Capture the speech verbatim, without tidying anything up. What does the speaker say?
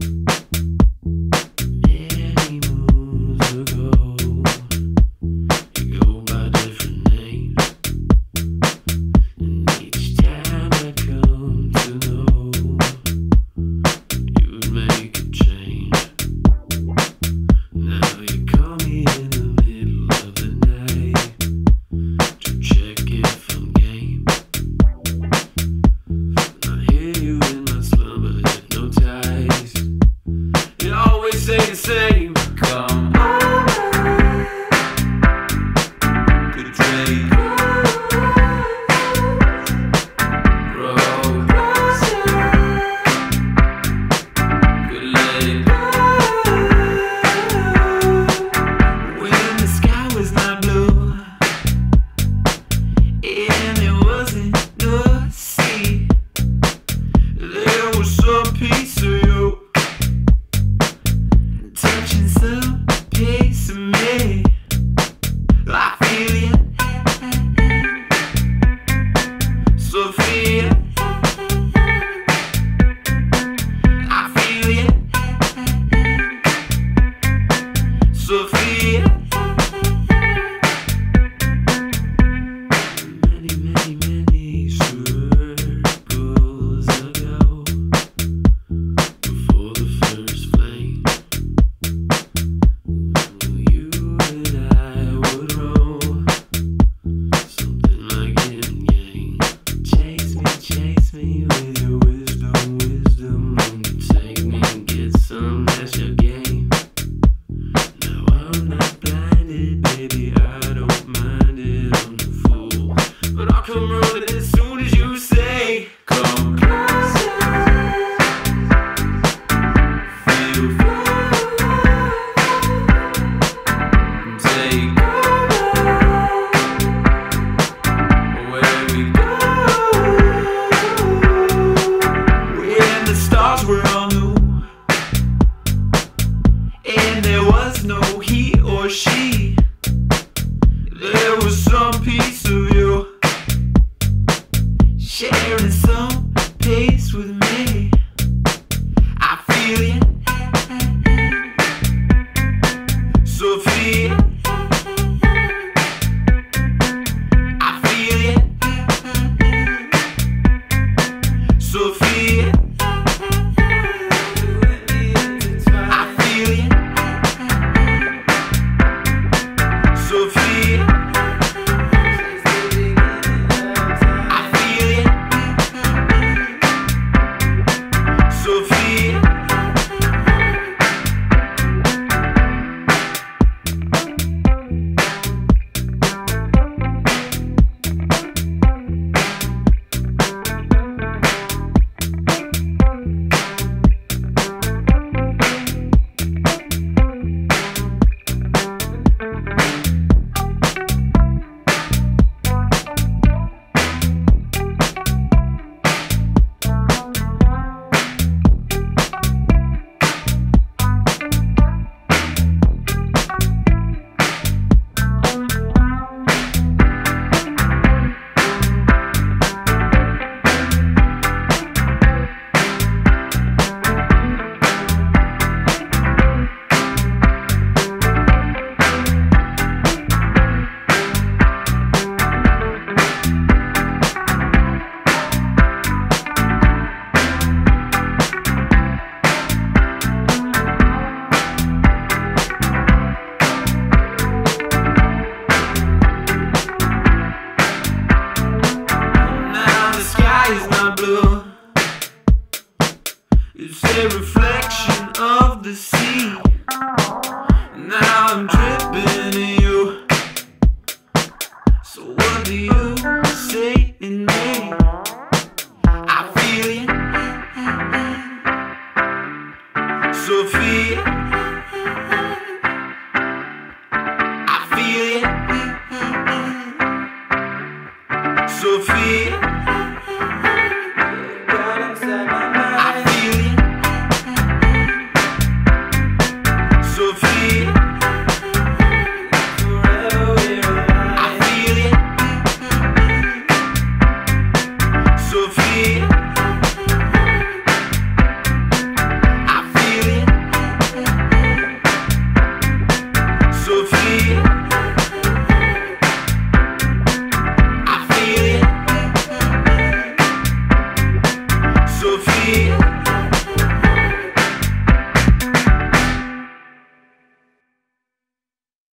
Many moons ago, you go by different names, and each time I come to know you'd make a change. Now you call me in the middle of the night to check if I'm game. I hear you in my slumber, hypnotized. You always say the same. Come over, good day. Roll closer, good lady. When the sky was not blue and there wasn't no sea, there was some piece of you touching some piece of me. I feel you, Sophia. I feel you, Sophia. Many, many, many circles ago, before the first flame, you and I would roll something like yin yang. Chase me, chase me with your wisdom, wisdom. When you take me and get some, that's your game. Now I'm not blinded, baby, I don't mind it. I'm the fool, but I'll come running as soon as you say, come closer. Feel free, take over where we go. When the stars were all new and there was no he or she, there was some piece of you sharing some pace with me. I feel you, Sophia. I feel you, Sophia. I feel you, Sophia. I feel you, Sophia. It's a reflection of the sea. Now I'm dripping in you. So what do you say in me? I feel you, Sophia.